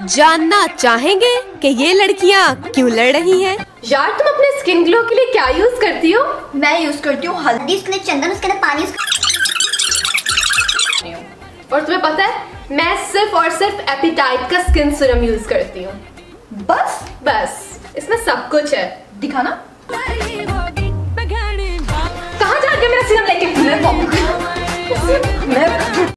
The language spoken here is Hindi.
जानना चाहेंगे कि ये लड़कियाँ क्यों लड़ रही हैं? यार तुम अपने स्किन ग्लो के लिए क्या यूज करती हो? मैं यूज करती हूँ हल्दी, उसके लिए चंदन, उसके लिए पानी। और तुम्हें पता है मैं सिर्फ और सिर्फ एपिटाइट का स्किन सीरम यूज करती हूँ। बस इसमें सब कुछ है। दिखाना। कहाँ जा रही हो मेरा सीरम लेके? मैं